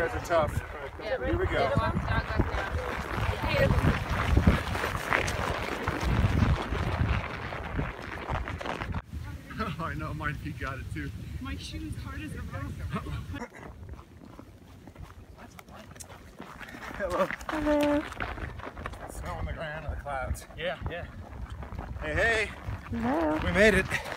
guys are tough. Yeah, here we go. Oh, I know, my feet got it too. My shoe's hard as a rope. Hello. Hello. Snow on the ground and the clouds. Yeah, yeah. Hey, hey. Hello. We made it.